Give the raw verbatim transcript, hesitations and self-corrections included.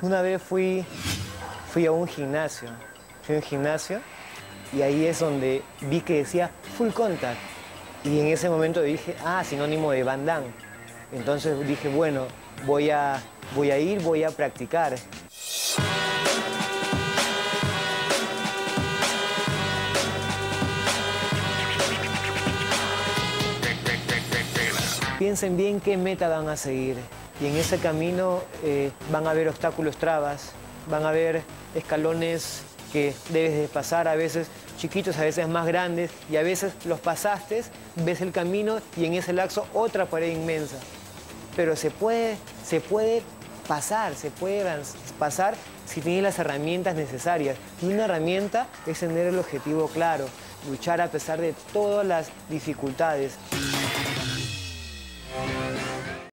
Una vez fui, fui a un gimnasio, fui a un gimnasio y ahí es donde vi que decía full contact. Y en ese momento dije, ah, sinónimo de Van Damme. Entonces dije, bueno, voy a, voy a ir, voy a practicar. Piensen bien qué meta van a seguir. Y en ese camino eh, van a haber obstáculos, trabas, van a haber escalones que debes de pasar, a veces chiquitos, a veces más grandes, y a veces los pasaste, ves el camino y en ese lapso otra pared inmensa. Pero se puede, se puede pasar, se puede pasar si tienes las herramientas necesarias. Y una herramienta es tener el objetivo claro, luchar a pesar de todas las dificultades.